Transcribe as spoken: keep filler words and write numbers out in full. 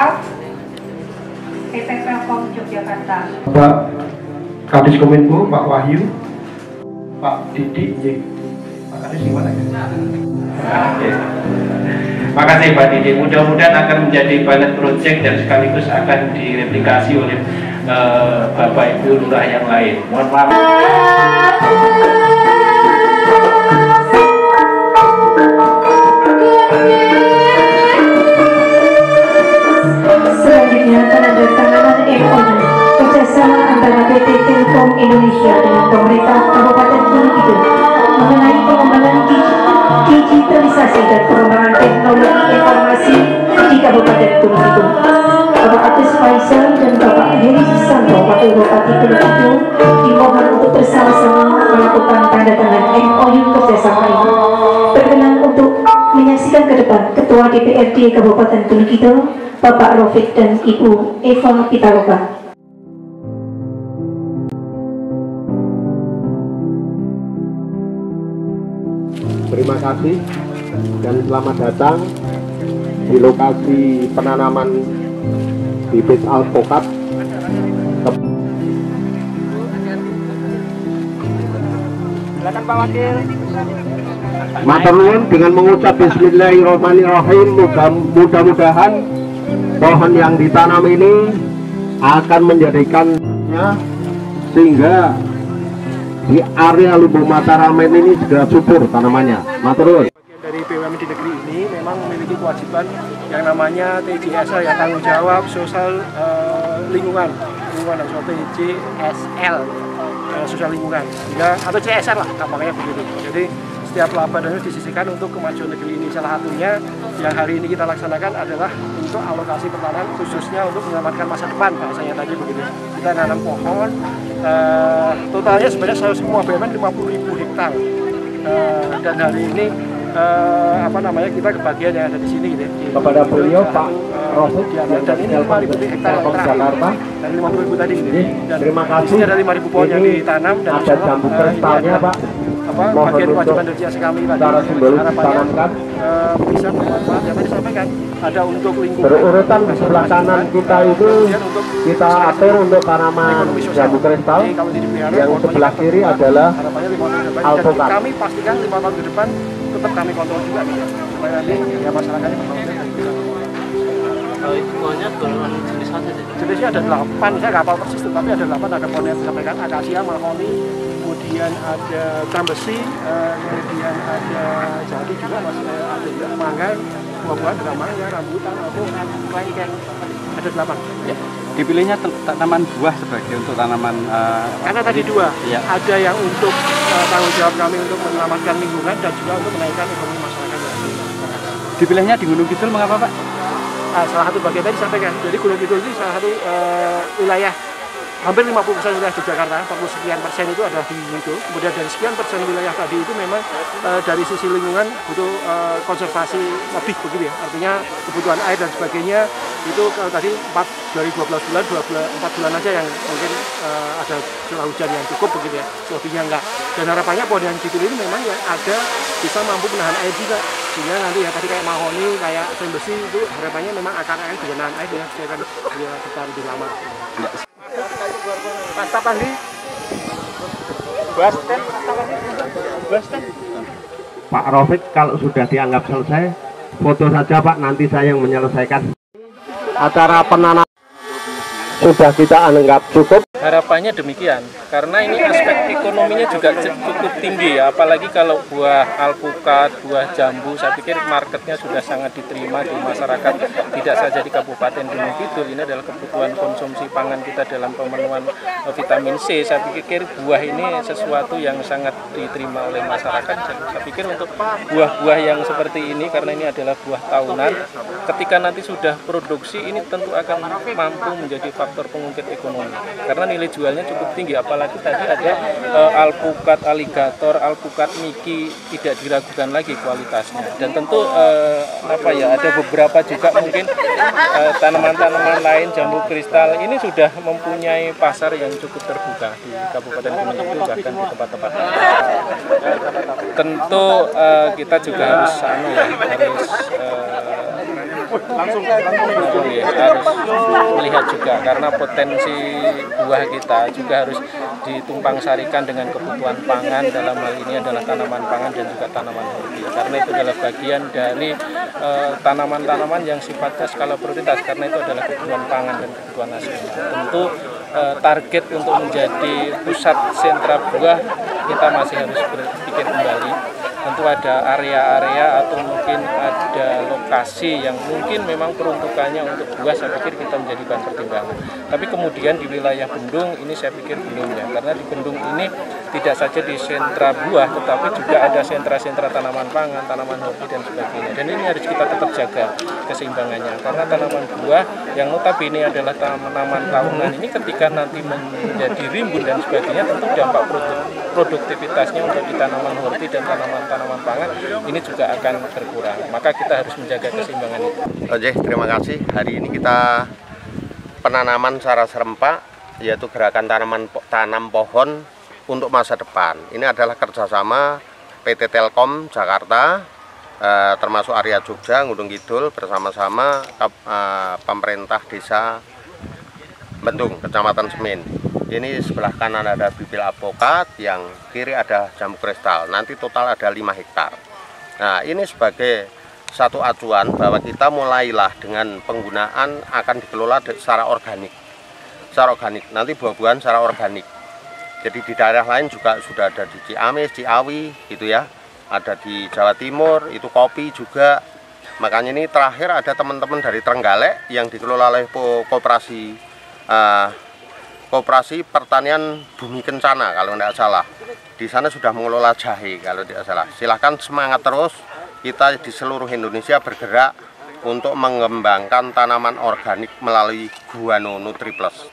P T Telkom Yogyakarta. Pak Kadis Kominfo, Pak Wahyu, Pak Didi, Pak Kadis gimana ya? Terima kasih Pak Didi. Mudah-mudahan akan menjadi pilot project dan sekaligus akan direplikasi oleh uh, Bapak Ibu Lurah yang lain. Mohon maaf. Selanjutnya penandatanganan M O U kerjasama antara P T Telkom Indonesia dengan pemerintah Kabupaten Gunung Kidul mengenai pengembangan digitalisasi dan pengembangan teknologi informasi di Kabupaten Gunung Kidul. Bapak Agus Faisal dan Bapak Heri Susanto, Wakil Bupati Gunung Kidul, dimohon untuk bersama-sama melakukan tanda tangan M O U kerjasama ini. Berkenan untuk menyaksikan ke depan Ketua D P R D Kabupaten Gunung Kidul, Bapak Rofik dan Ibu Eva Pitaloka. Terima kasih dan selamat datang di lokasi penanaman bibit alpukat. Silakan Pak Wakil. Matur nuwun dengan mengucap Bismillahirrahmanirrahim. Mudah-mudahan pohon yang ditanam ini akan menjadikannya sehingga di area Lubuk Mataraman ini segera subur tanamannya. Matur nuwun. Dari B U M N di negeri ini memang memiliki kewajiban yang namanya T J S L, ya tanggung jawab sosial uh, lingkungan, lingkungan atau T J S L, uh, sosial lingkungan, ya, atau C S R lah, gampangnya begitu. Jadi setiap laba dan disisihkan untuk kemajuan negeri ini. Salah satunya yang hari ini kita laksanakan adalah untuk alokasi pertanaman khususnya untuk menyelamatkan masa depan, bahasanya tadi begitu. Kita nanam pohon, uh, totalnya sebenarnya saya semua B U M N lima puluh ribu hektar, uh, dan hari ini uh, apa namanya kita kebagian yang ada di sini gitu. Kepada beliau Pak Rofik dan ini lima ribu hektar Jakarta dan lima puluh ribu tadi gitu. Dan terima kasih. Di sini ada lima ribu pohon yang ditanam dan ada jambu kristalnya Pak. Apa bagian kewajiban dari C S kami tadi. Harapannya uh, bisa bermanfaat yang tadi disampaikan. Ada untuk lingkungan. Berurutan di sebelah kanan kita itu kita atur untuk tanaman jambu kristal. Yang sebelah kiri adalah alpukat. Kami pastikan lima tahun ke depan tetap kami kontrol juga gitu. Supaya nanti ya masyarakatnya bermanfaat. Kalau hitungannya golongan jenis apa sih? Jenisnya ada delapan, saya nggak hafal persis, tapi ada delapan, ada pohon yang disampaikan, akasia, mahoni, kemudian ada trambesi, uh, kemudian ada jati juga, masih ada juga mangga, buah-buahan ada mangga, rambutan, alpukat, klengkeng, ada delapan. Ya. Dipilihnya tanaman buah sebagai untuk tanaman. Uh, Karena tadi dua, ya. Ada yang untuk uh, tanggung jawab kami untuk menyelamatkan lingkungan dan juga untuk menaikkan ekonomi masyarakat. Dipilihnya di Gunung Kidul mengapa Pak? Ah, salah satu bagian tadi disampaikan, jadi Gunung Kidul ini salah satu uh, wilayah hampir lima puluh persen wilayah Yogyakarta, empat puluh sekian persen itu adalah di itu. Kemudian dari sekian persen wilayah tadi itu memang uh, dari sisi lingkungan butuh uh, konservasi lebih begitu ya. Artinya kebutuhan air dan sebagainya itu kalau tadi empat dari dua belas bulan, dua bulan, empat bulan aja yang mungkin uh, ada curah hujan yang cukup begitu ya. Selebihnya enggak. Dan harapannya pohon yang Kidul ini memang yang ada bisa mampu menahan air juga. Sehingga nanti ya tadi kayak mahoni, kayak trambesi itu harapannya memang akar-akarnya bisa nahan air ya, supaya kan dia bertahan lebih lama. Pasta Pandi, Basten, Basten. Pak Rofik kalau sudah dianggap selesai, foto saja Pak, nanti saya yang menyelesaikan. Acara penanaman sudah kita anggap cukup. Harapannya demikian, karena ini aspek ekonominya juga cukup tinggi ya, apalagi kalau buah alpukat, buah jambu, saya pikir marketnya sudah sangat diterima di masyarakat, tidak saja di Kabupaten Gunung Kidul. Ini adalah kebutuhan konsumsi pangan kita dalam pemenuhan vitamin C. Saya pikir buah ini sesuatu yang sangat diterima oleh masyarakat. Saya pikir untuk buah-buah yang seperti ini, karena ini adalah buah tahunan, ketika nanti sudah produksi, ini tentu akan mampu menjadi faktor pengungkit ekonomi, karena nilai jualnya cukup tinggi, apalagi tadi ada uh, alpukat aligator, alpukat miki, tidak diragukan lagi kualitasnya. Dan tentu uh, apa ya, ada beberapa juga mungkin tanaman-tanaman uh, lain, jambu kristal ini sudah mempunyai pasar yang cukup terbuka di Kabupaten Gunung Kidul, bahkan di tempat-tempat lain. Tentu uh, kita juga harus anu ya, harus uh, langsung langsung ya, harus melihat juga karena potensi buah kita juga harus ditumpang sarikan dengan kebutuhan pangan. Dalam hal ini adalah tanaman pangan dan juga tanaman horti, karena itu adalah bagian dari tanaman-tanaman uh, yang sifatnya skala prioritas, karena itu adalah kebutuhan pangan dan kebutuhan nasional. Tentu uh, target untuk menjadi pusat sentra buah kita masih harus berpikir kembali. Tentu ada area-area atau mungkin ada lokasi yang mungkin memang peruntukannya untuk buah, saya pikir kita menjadi bahan pertimbangan. Tapi kemudian di wilayah Bendung ini saya pikir belum ya, karena di Bendung ini tidak saja di sentra buah, tetapi juga ada sentra-sentra tanaman pangan, tanaman hobi dan sebagainya. Dan ini harus kita tetap jaga keseimbangannya, karena tanaman buah yang notabene adalah tanaman tahunan ini ketika nanti menjadi rimbun dan sebagainya, tentu dampak produk, produktivitasnya untuk di tanaman horti dan tanaman tanaman pangan ini juga akan berkurang. Maka kita harus menjaga keseimbangan itu. Oke, terima kasih. Hari ini kita penanaman secara serempak, yaitu gerakan tanaman tanam pohon untuk masa depan. Ini adalah kerjasama P T Telkom Jakarta, eh, termasuk Area Jogja, Gunung Kidul, bersama-sama eh, pemerintah desa Bendung, Kecamatan Semin. Ini sebelah kanan ada bibit alpukat, yang kiri ada jambu kristal. Nanti total ada lima hektar. Nah, ini sebagai satu acuan bahwa kita mulailah dengan penggunaan akan dikelola secara organik. Secara organik, nanti buah-buahan secara organik. Jadi di daerah lain juga sudah ada di Ciamis, Ciawi gitu ya. Ada di Jawa Timur, itu kopi juga. Makanya ini terakhir ada teman-teman dari Trenggalek yang dikelola oleh koperasi uh, Koperasi Pertanian Bumi Kencana kalau tidak salah. Di sana sudah mengelola jahe kalau tidak salah. Silahkan semangat terus, kita di seluruh Indonesia bergerak untuk mengembangkan tanaman organik melalui Guano Nutri Plus.